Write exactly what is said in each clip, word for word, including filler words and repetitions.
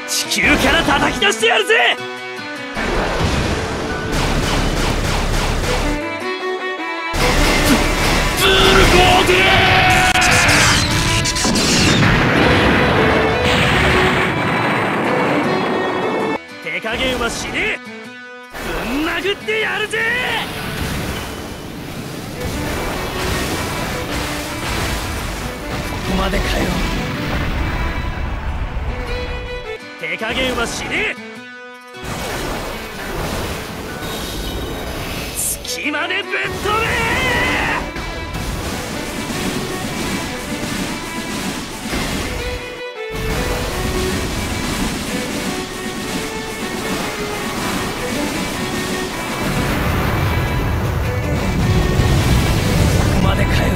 地球から叩き出してやるぜ。ズルゴーデー。手加減はしねえ。ぶん殴ってやるぜ。ここまでかよ。手加減はしねえ。隙間でぶっ飛べ。ここまでかよ。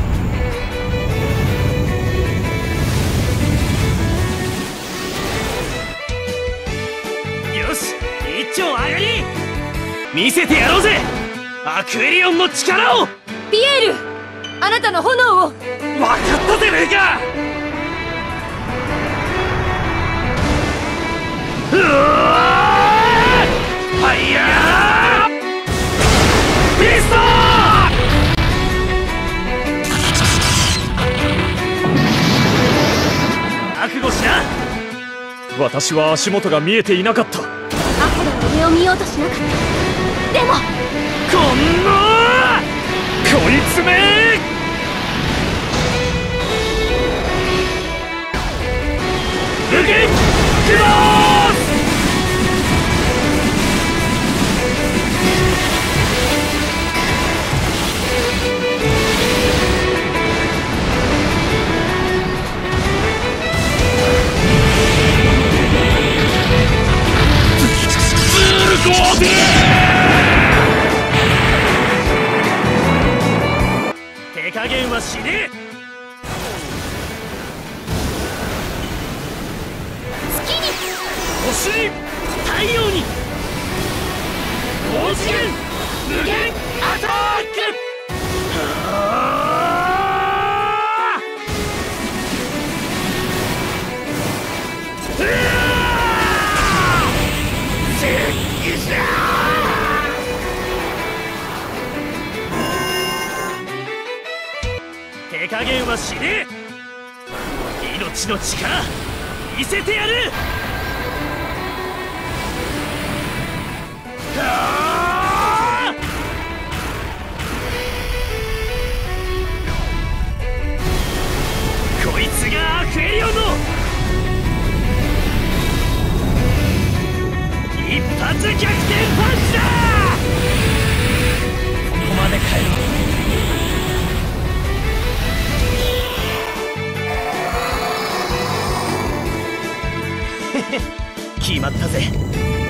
よし、一丁上がり見せてやろうぜ、アクエリオンの力を。 ピエール、あなたの炎を。 分かったぜメーカー。うわー、ファイヤーピストー。覚悟しな。私は足元が見えていなかった。 アホの上を見ようとしなかった。でもこんなこいつめ。武器クロス。ズルゴーデー。手加減はしねえ。 月に星に太陽に高次元無限アタック。うわー、せっきしゃー。手加減はしねえ。命の力見せてやる。はあ、こいつがアクエリオンの一発逆転パンチだ。ここまでかよ。決まったぜ。